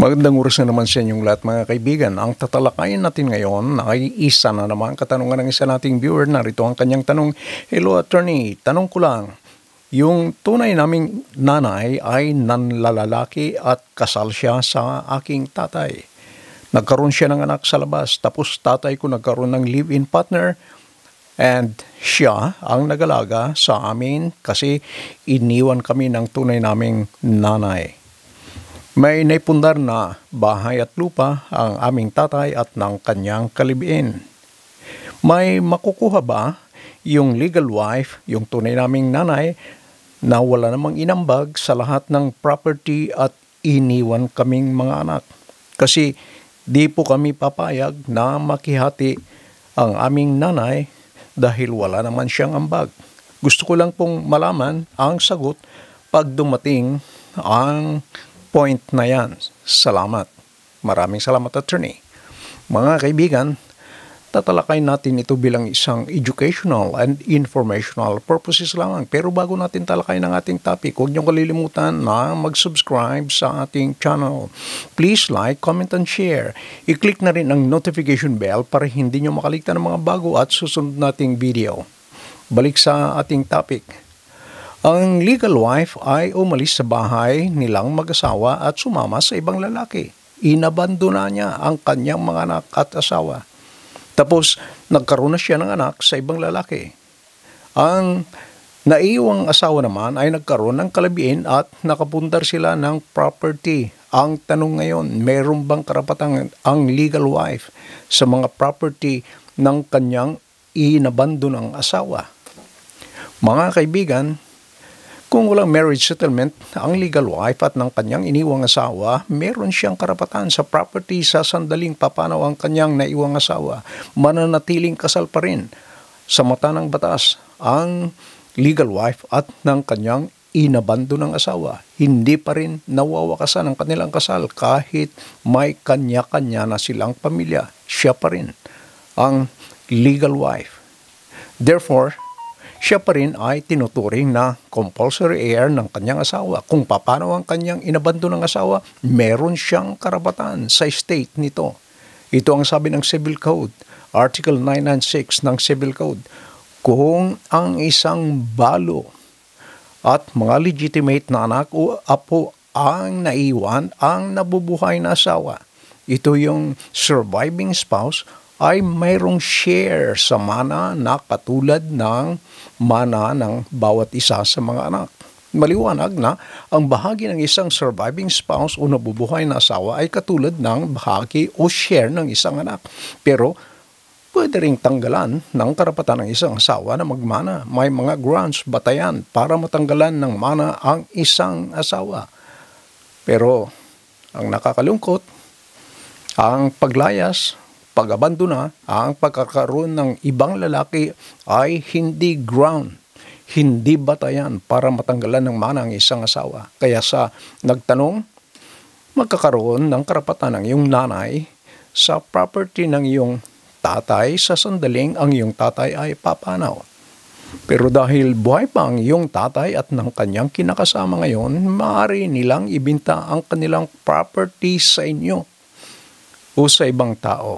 Magandang oras na naman sa inyong lahat mga kaibigan. Ang tatalakayin natin ngayon ay isa na naman katanungan ng isa nating viewer. Narito ang kanyang tanong. Hello attorney, tanong ko lang. Yung tunay naming nanay ay nanlalalaki at kasal siya sa aking tatay. Nagkaroon siya ng anak sa labas tapos tatay ko nagkaroon ng live-in partner and siya ang nagalaga sa amin kasi iniwan kami ng tunay naming nanay. May naipundar na bahay at lupa ang aming tatay at ng kanyang kalibiin. May makukuha ba yung legal wife, yung tunay naming nanay, na wala namang inambag sa lahat ng property at iniwan kaming mga anak? Kasi di po kami papayag na makihati ang aming nanay dahil wala naman siyang ambag. Gusto ko lang pong malaman ang sagot pag dumating ang point na yan. Salamat. Maraming salamat, attorney. Mga kaibigan, tatalakay natin ito bilang isang educational and informational purposes lamang. Pero bago natin talakay ng ating topic, huwag niyong kalilimutan na mag-subscribe sa ating channel. Please like, comment, and share. I-click na rin ang notification bell para hindi niyo makaligtan ng mga bago at susunod nating video. Balik sa ating topic. Ang legal wife ay umalis sa bahay nilang mag-asawa at sumama sa ibang lalaki. Inabandona niya ang kanyang mga anak at asawa. Tapos, nagkaroon na siya ng anak sa ibang lalaki. Ang naiwang asawa naman ay nagkaroon ng kalabiin at nakapundar sila ng property. Ang tanong ngayon, mayroon bang karapatan ang legal wife sa mga property ng kanyang inabandonang asawa? Mga kaibigan, kung walang marriage settlement, ang legal wife at ng kanyang iniwang asawa, meron siyang karapatan sa property sa sandaling papanaw ang kanyang naiwang asawa. Mananatiling kasal pa rin sa mata ng batas ang legal wife at ng kanyang inabandonang asawa. Hindi pa rin nawawakasan ang kanilang kasal kahit may kanya-kanya na silang pamilya. Siya pa rin ang legal wife. Therefore, siya pa rin ay tinuturing na compulsory heir ng kanyang asawa. Kung paano ang kanyang inabandon ng asawa, meron siyang karapatan sa estate nito. Ito ang sabi ng Civil Code, Article 996 ng Civil Code. Kung ang isang balo at mga legitimate na anak o apo ang naiwan ang nabubuhay na asawa, ito yung surviving spouse, ay mayroong share sa mana na katulad ng mana ng bawat isa sa mga anak. Maliwanag na ang bahagi ng isang surviving spouse o nabubuhay na asawa ay katulad ng bahagi o share ng isang anak. Pero pwede ring tanggalan ng karapatan ng isang asawa na magmana. May mga grounds, batayan para matanggalan ng mana ang isang asawa. Pero ang nakakalungkot, ang paglayas, pag-abandona, ang pagkakaroon ng ibang lalaki ay hindi ground, hindi batayan para matanggalan ng mana ang isang asawa. Kaya sa nagtanong, magkakaroon ng karapatan ng iyong nanay sa property ng iyong tatay sa sandaling ang iyong tatay ay papanaw. Pero dahil buhay pa ang iyong tatay at ng kanyang kinakasama ngayon, maaari nilang ibinta ang kanilang property sa inyo o sa ibang tao.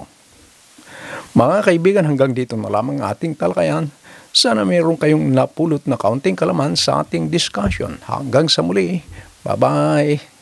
Mga kaibigan, hanggang dito na lamang ating talakayan. Sana mayroon kayong napulot na kaunting kalaman sa ating discussion. Hanggang sa muli. Bye-bye!